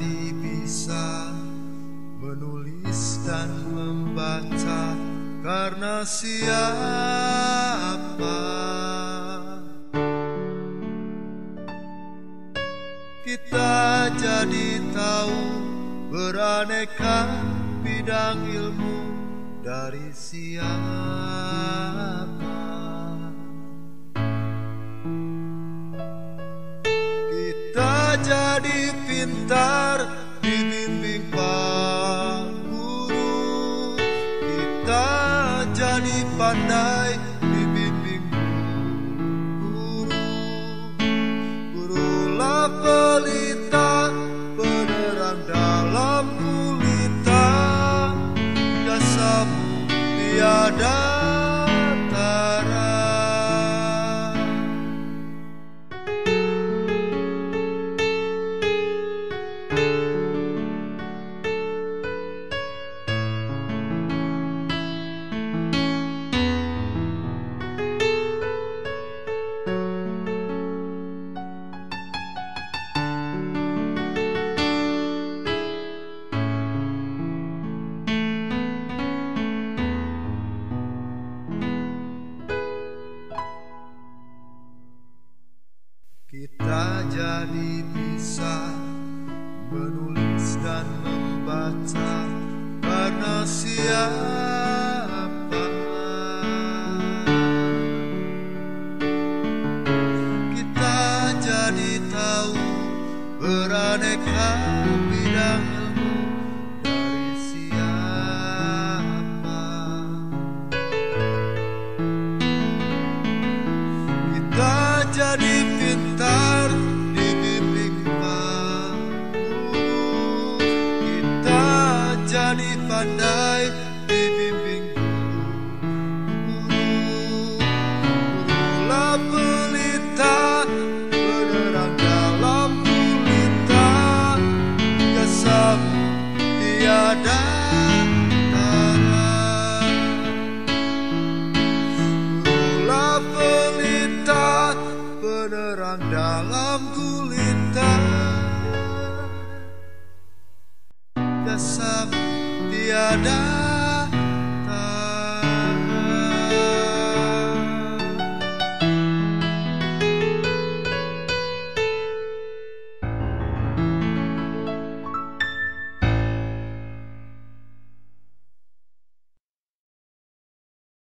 jadi bisa menulis dan membaca karena siapa? Kita jadi tahu beraneka bidang ilmu dari siapa? Kita jadi pintar dibimbing Pak Guru. Kita jadi pandai dibimbing guru. Gurulah pelita penerang dalam gulita, jasamu tiada tara. Kita jadi bisa menulis dan membaca karena siapa? Kita jadi tahu beraneka bidang ilmu dari siapa? Kita jadi pintar dibimbing Pak Guru. Kita jadi pandai dibimbing guru. Gurulah pelita penerang dalam gulita, jasamu tiada tara. Gurulah pelita penerang dalam gulita, jasamu tiada